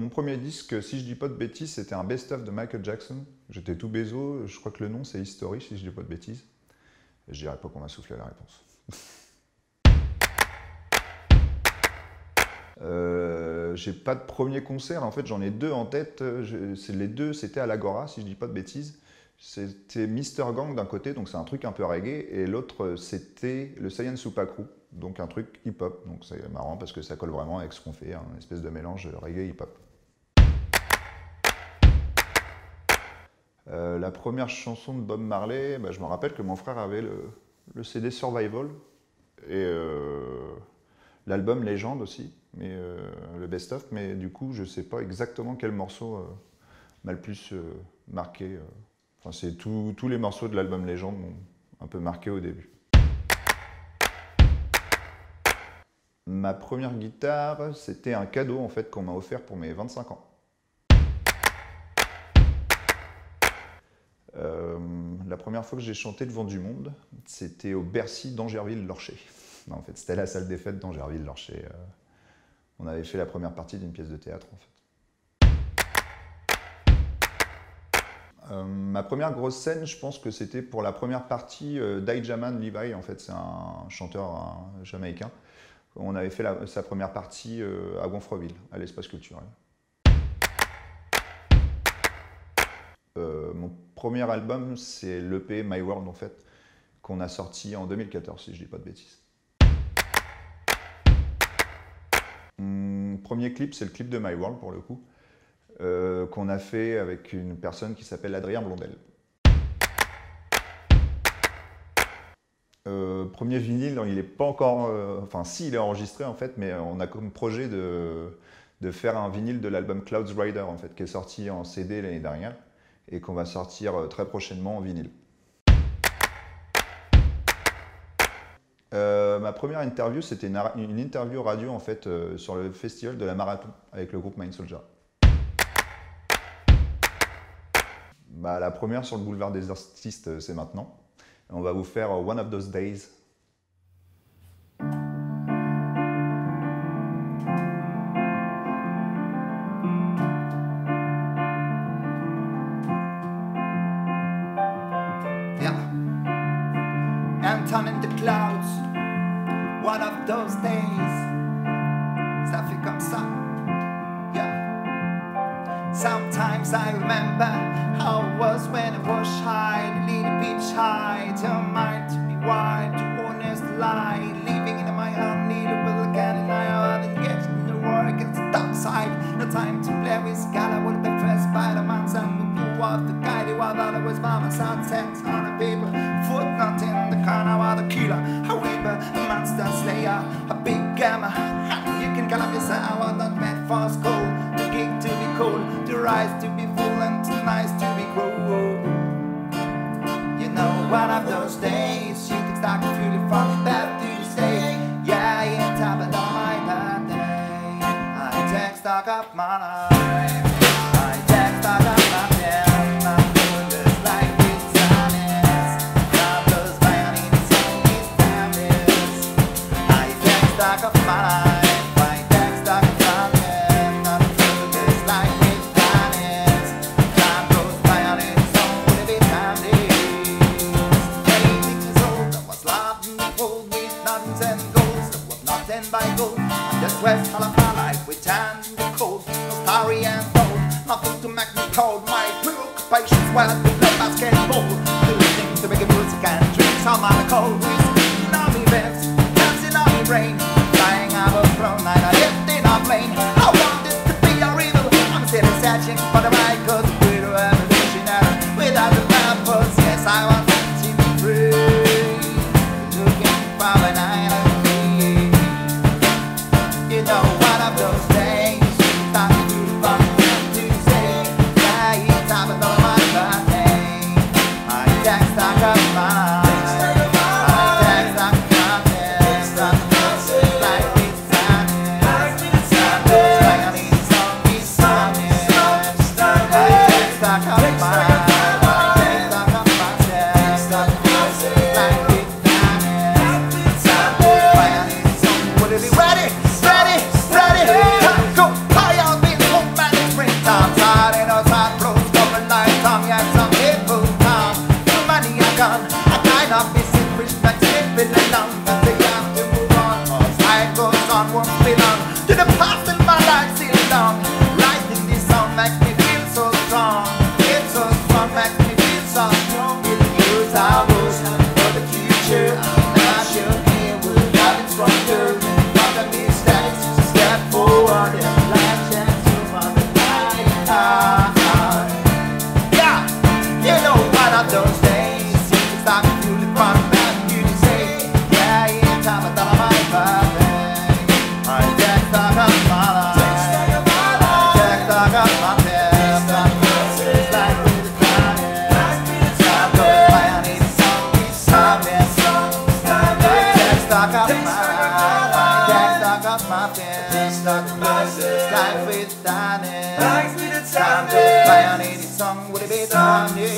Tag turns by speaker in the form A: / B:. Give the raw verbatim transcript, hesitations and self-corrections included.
A: mon premier disque, si je dis pas de bêtises, c'était un best-of de Michael Jackson. J'étais tout bézo, je crois que le nom c'est History, si je dis pas de bêtises. Et je dirais pas qu'on m'a soufflé la réponse. euh, J'ai pas de premier concert, en fait j'en ai deux en tête. Je, les deux c'était à l'Agora, si je dis pas de bêtises. C'était Mister Gang d'un côté, donc c'est un truc un peu reggae, et l'autre c'était le Saiyan Super Crew, donc un truc hip-hop. Donc c'est marrant parce que ça colle vraiment avec ce qu'on fait, une espèce de mélange reggae-hip-hop. Euh, la première chanson de Bob Marley, bah, je me rappelle que mon frère avait le, le C D Survival, et euh, l'album Légende aussi, mais, euh, le best-of, mais du coup je sais pas exactement quel morceau euh, m'a le plus euh, marqué. Euh. Enfin, c'est tous les morceaux de l'album Légende m'ont un peu marqué au début. Ma première guitare, c'était un cadeau en fait qu'on m'a offert pour mes vingt-cinq ans. Euh, la première fois que j'ai chanté devant du monde, c'était au Bercy d'Angerville-Lorcher. En fait, c'était la salle des fêtes d'Angerville-Lorcher. Euh, on avait fait la première partie d'une pièce de théâtre en fait. Euh, ma première grosse scène, je pense que c'était pour la première partie euh, d'Ijaman Levi, en fait c'est un chanteur un jamaïcain. On avait fait la, sa première partie euh, à Gonfreville, à l'espace culturel. Euh, mon premier album, c'est l'E P My World en fait, qu'on a sorti en deux mille quatorze, si je dis pas de bêtises. Mon premier clip, c'est le clip de My World pour le coup. Euh, qu'on a fait avec une personne qui s'appelle Adrien Blondel. Euh, premier vinyle, il n'est pas encore... Euh, enfin, si, il est enregistré en fait, mais on a comme projet de, de faire un vinyle de l'album Clouds Rider, en fait, qui est sorti en C D l'année dernière, et qu'on va sortir très prochainement en vinyle. Euh, ma première interview, c'était une, une interview radio, en fait, euh, sur le festival de la Marathon, avec le groupe Mind Soldier. Bah, la première sur le boulevard des artistes, c'est maintenant. On va vous faire One of Those Days.
B: Yeah. Anton in the clouds. One of those days. Ça fait comme ça. Sometimes I remember how it was when I was shy, a little bit shy, your mind to be wide, to honest lie, living in my own little world again in my own and getting the work, it's the dark side, no time to play with Scala, will be first by the man, some will do off the guy, while I was by my sunset on a paper, footnote in the corner while the killer, a weaver, a monster slayer, a big gamma, you can call me sour, not meant for school, the gig to be cool, the rise to be full and too nice to be cruel. You know, one of those days, you can start to feel it from bad to say, yeah, it's happened on my bad day. I take stock of my life, I take stock of my death, my fingers like it's honest, God blows my honey, it's always timeless. I take stock of my life. West Halabah life with tan in the cold, no starry and bold, nothing to make me cold. My preoccupations were to play basketball, doing to make music and drinks on my cold whiskey. Now me beds, dancing on me rain, flying out of throne night, I lived in a plane. I wanted to be a rebel, I'm still searching for the right cause we're a revolutionary without the purpose. Yes, I want to be free, looking for an island. You know, one of those days, start to do the fun to say, yeah, it's time for my birthday. I take stock of my life, I take stock of my best, like it's honest, like I need some peace on it. I take stock of my life, I take stock of my best, like it's honest, like I need some, will it be ready? nothing. Not the process, life with dining.
C: Life with a
B: Time to fly on any song, would it be done?